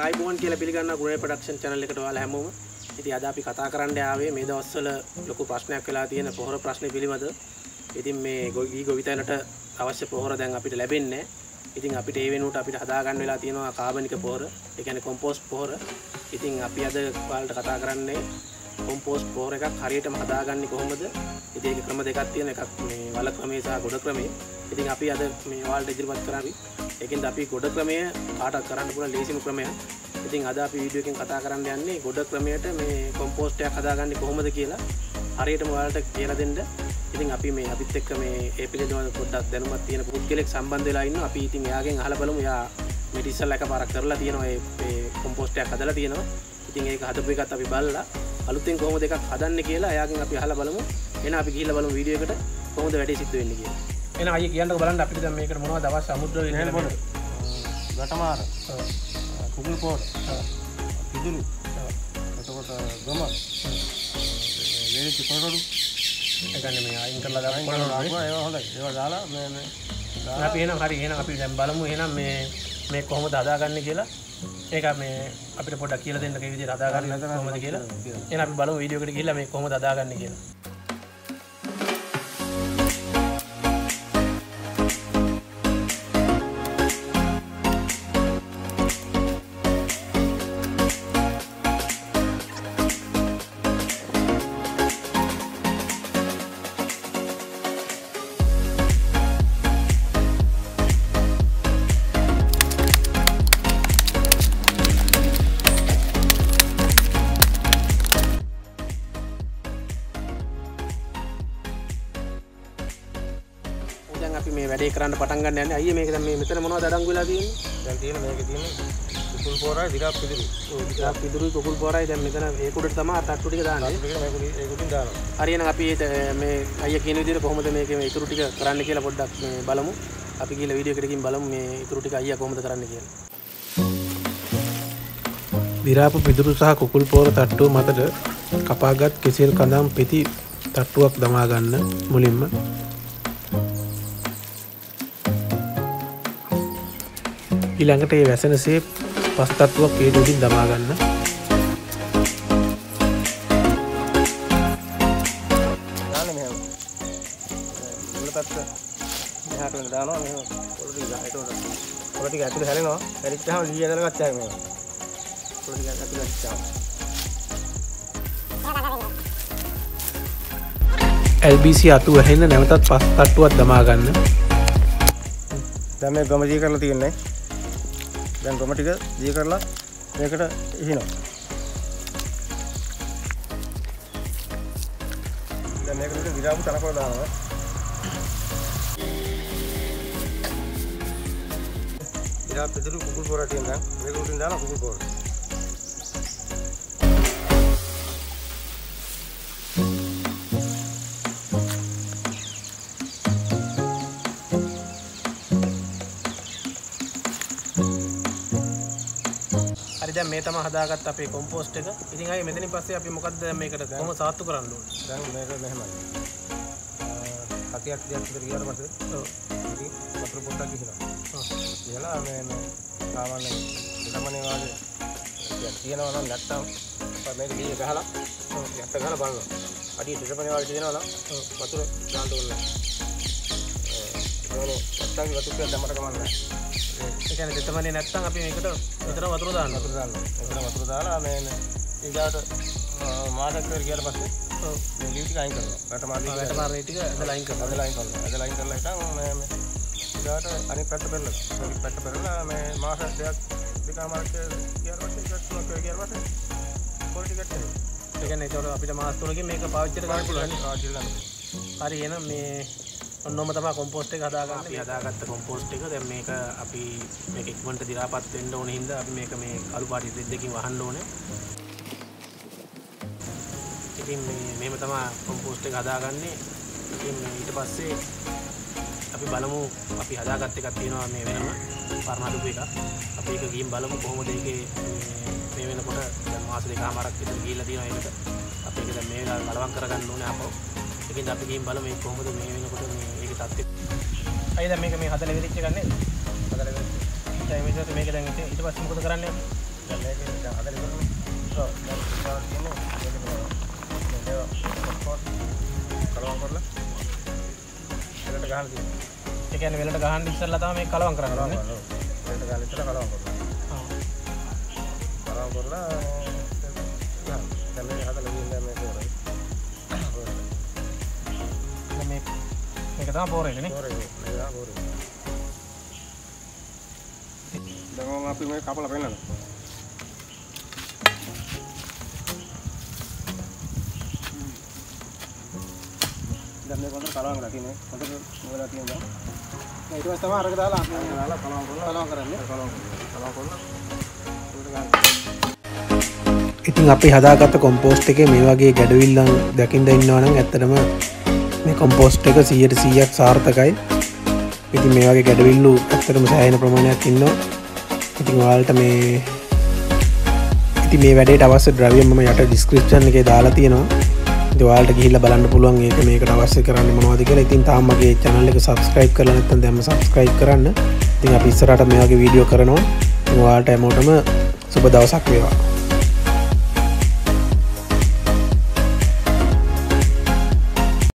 ආයිබෝන් කියලා පිළිගන්නවා ගුණේ ප්‍රොඩක්ෂන් channel එකට ඔයාලා හැමෝම. ඉතින් අද අපි කතා කරන්න ආවේ මේ දවස්වල ලොකු ප්‍රශ්නයක් වෙලා තියෙන පොහොර ප්‍රශ්නේ පිළිබඳව. ඉතින් මේ ගොවිතැනට අවශ්‍ය පොහොර දැන් අපිට ලැබෙන්නේ නැහැ. ඉතින් අපිට ඒ වෙනුවට අපිට හදා ගන්න වෙලා තියෙනවා කාබනික පොහොර. ඒ කියන්නේ කොම්පෝස්ට් පොහොර. ඉතින් අපි අද ඔයාලට කතා කරන්නේ කොම්පෝස්ට් පොහොර එකක් හරියටම හදාගන්නේ කොහොමද? ඉතින් ඒක ක්‍රම දෙකක් තියෙන එකක් මේ වල ක්‍රමය සහ ගොඩ ක්‍රමය. ඉතින් අපි අද මේ ඔයාලට ඉදිරිපත් කරන්නේ ඒකෙන්ද අපි ගොඩ ක්‍රමය කාටවත් කරන්න පුළුවන් ලේසිම ක්‍රමයක්. ඉතින් අද අපි වීඩියෝ එකෙන් කතා කරන්න යන්නේ ගොඩ ක්‍රමයට මේ කොම්පෝස්ට් එකක් හදාගන්නේ කොහොමද කියලා හරියටම ඔයාලට කියලා දෙන්න. ඉතින් අපි මේ අපිත් එක්ක මේ ඒ පිළිබඳව පොඩ්ඩක් දැනුමක් තියෙන පුද්ගලෙක් සම්බන්ධ වෙලා ඉන්නවා. අපි ඉතින් එයාගෙන් අහලා බලමු. එයා මේ ඉස්සෙල්ලා එකපාරක් කරලා තියෙනවා මේ කොම්පෝස්ට් එකක් හදලා තියෙනවා. ඉතින් ඒක හදපු එකත් අපි බලලා අලුතෙන් කොහොමද එකක් හදන්නේ කියලා එයාගෙන් අපි අහලා බලමු. එහෙනම් අපි ගිහිල්ලා බලමු වීඩියෝ එකට කොහොමද වැඩේ සිද්ධ වෙන්නේ කියලා. එහෙනම් අයියේ කියන්නකෝ බලන්න අපිට දැන් මේකට මොනවද අවශ්‍ය අමුද්‍රව්‍ය වෙන්නේ මොකද? ගටමාර. කුකුල් පොර. පිදුරු. එතකොට ගම. වේලිච්ච කොරඩු. ඒ කියන්නේ මේ අයින් කරලා දාන්න කොරඩු ඒවා හොඳයි. ඒවා දාලා මේ අපි එහෙනම් හරි එහෙනම් අපි දැන් බලමු එහෙනම් මේ කොහොමද හදාගන්නේ කියලා. ඒක මේ අපිට පොඩ්ඩක් කියලා දෙන්න කී විදිහට හදාගන්නේ කොහොමද කියලා. එහෙනම් අපි බලමු වීඩියෝ එකට ගිහිල්ලා මේ කොහොමද හදාගන්නේ කියලා. දැන් අපි මේ වැඩේ කරන්න පටන් ගන්න යන්නේ. අයියේ මේක දැන් මේ මෙතන මොනවද අඩංගු වෙලා තියෙන්නේ? දැන් තියෙන මේකේ තියෙන කුකුල් පොරයි දිගක් පිදුරු. ඔව් දිගක් පිදුරුයි කුකුල් පොරයි දැන් මෙතන ඒක උඩට තමයි තට්ටු ටික දාන්නේ. ඒක උඩින් දානවා. හරි එහෙනම් අපි මේ අයියා කියන විදිහට කොහොමද මේකේ මේ ඉතුරු ටික කරන්න කියලා පොඩ්ඩක් මේ බලමු. අපි ගිහලා වීඩියෝ එකකින් බලමු මේ ඉතුරු ටික අයියා කොහොමද කරන්න කියලා. දිරාපු පිදුරු සහ කුකුල් පොර තට්ටුව මතට කපාගත් කෙසෙල් කඳම් පෙති තට්ටුවක් දමා ගන්න මුලින්ම. ඊළඟට ඒ වැසෙනසේ පස් තට්ටුවක් ඒ උඩින් දමා ගන්න. දාන්නේ මෙහෙම. මුල පැත්ත මෙහාට වෙන දානවා මෙහෙම. පොළ ටික ඒකට පොළ ටික ඇතුලේ හැලෙනවා. හැලිච්චාම ලී ඇදලා ගත්තා මෙහෙම. පොළ ටික ඇතුලේ ගත්තා. LBC අතු වැහෙන්න නැවතත් පස් තට්ටුවක් දමා ගන්න. දැන් මේ ගම දී කරලා තියෙන්නේ. දැන් ගොම ටික දී කරලා මේකට ඉහිනවා. දැන් මේකට විරාපු තනකොළ දානවා. විරාප පිදුරු කුකුල් පොර තියෙනවා. මේක උඩින් දානවා කුකුල් පොර. දැන් මේ තමයි හදාගත්ත අපේ කොම්පෝස්ට් එක. ඉතින් අය මෙතනින් පස්සේ අපි මොකද්ද මේකට කොහොම සාත්තු කරන්න ඕනේ? දැන් මේක මෙහෙමයි. කතියක් දිහා විතර ගියාට පස්සේ ඔව් ඉතින් වතුර පොඩ්ඩක් ගිහිනවා. ඔව්. ගිහලා මේ සාමාන්‍ය ගමනේ වාගේ තියෙනවා නම් නැත්තම් මේක ගියේ ගහලා ඔව් යත්ත ගහලා බලනවා. අඩිය දෙකමනේ වාගේ තියෙනවා නම් ඔව් වතුර දාන්න ඕනේ. ඒකනේ නැත්තම් වතුර ටික දැම්මට කමක් නැහැ. ඒ කියන්නේ දෙතමනේ නැත්තම් අපි මේකට විතර වතුර දාන්න. වතුර දාලා මේ ඊගාට මාසයක් විතර ගියාට පස්සේ ඔව් මේ ලී ටික අයින් කරනවා. වැටමාර ටික ඇදලා අයින් කරනවා. ඇදලා අයින් කරලා ඉතින් මේ ඊගාට අනිත් පැත්ත පෙරලා. අනිත් පැත්ත පෙරලා මේ මාස දෙකක් දෙකමාරක් ගියාට පස්සේ ඊට තුනක් ගියාට පස්සේ පොල් ටිකක් එනවා. ඒ කියන්නේ ඒතකොට අපිට මාස 3කින් මේක පාවිච්චි කරන්න පුළුවන්. පාවිච්චි කරන්න. හරි එහෙනම් මේ ඔන්නෝම තමයි කොම්පෝස්ට් එක හදාගන්න. අපි හදාගත්ත කොම්පෝස්ට් එක දැන් මේක අපි මේක ඉක්මනට දි รา පත් වෙන්න ඕන හින්දා අපි මේක මේ කළු පාටි දෙකකින් වහන්න ඕනේ. ඉතින් මේව තමයි කොම්පෝස්ට් එක හදාගන්නේ. ඉතින් ඊට පස්සේ අපි බලමු අපි හදාගත්ත එකක් තියෙනවා මේ වෙනම පරණදුපු එකක්. අපි ඒක ගිහින් බලමු කොහොමද ඒකේ මේ වෙනකොට දැන් මාස දෙකමාරක් විතර ගිහිල්ලා තියෙනවා ඒකට. අපි ඒක දැන් මේ වෙලාවේ බලවත් කරගන්න ඕනේ අපෝ. ඒකෙන් අපි ගිහින් බලමු මේ කොහොමද මේ වෙනකොට මේ ඒකේ තත්ත්වය. අයිය දැන් මේක මේ හදලා ඉවිච්ච එක නේද? හදලා ඉවිච්ච. දැන් මේක දැන් ඊට පස්සේ මොකද කරන්නේ? දැන් මේක දැන් හදලා ඉවරනේ. ඔව් දැන් ඉස්සරහට තියෙන්නේ මේක කලවම් කරලා වෙලට ගහන්න තියෙනවා. ඒ කියන්නේ වෙලට ගහන්න ඉස්සෙල්ලා තමයි මේක කලවම් කරන්න ඕනේ. වෙලට ගහන්න ඉස්සෙල්ලා කලවම් කරලා. කලවම් කරලා දැන් මේක හදලා ගිහින් දැන් මේක කරා. මේක තමයි පෝරේනේ නේ. පෝරේ මේක තමයි පෝරේ. දැන් අපි මේ කපලා පෙන්නනවා. දැන් මේක හොඳට කලවම් කරලා තියෙන්නේ. හොඳට නුවලා තියෙනවා. ඊට පස්සේ තමයි අරක දාලා කලවම් කරන්නේ. ඉතින් අපි හදාගත්ත කොම්පෝස්ට් එකේ මේ වගේ ගැඩවිල්ලන් දකින්න ඉන්නවා නම් ඇත්තටම මේ කොම්පෝස්ට් එක 100% සාර්ථකයි. ඉතින් මේ වගේ ගැඩවිල්ලු ඇත්තටම සෑහෙන ප්‍රමාණයක් ඉන්නවා. ඉතින් ඔයාලට මේ වැඩේට අවශ්‍ය ද්‍රව්‍ය මම යට ඩිස්ක්‍රිප්ෂන් එකේ දාලා තියෙනවා. ඉතින් ඔයාලට ගිහිල්ලා බලන්න පුළුවන් මේකට අවශ්‍ය කරන්නේ මොනවද කියලා. ඉතින් තාම මගේ channel එක subscribe කරලා නැත්නම් දැන්ම subscribe කරන්න. ඉතින් අපි ඉස්සරහට මේ වගේ වීඩියෝ කරනවා. ඉතින් ඔයාලට හැමෝටම සුබ දවසක් වේවා.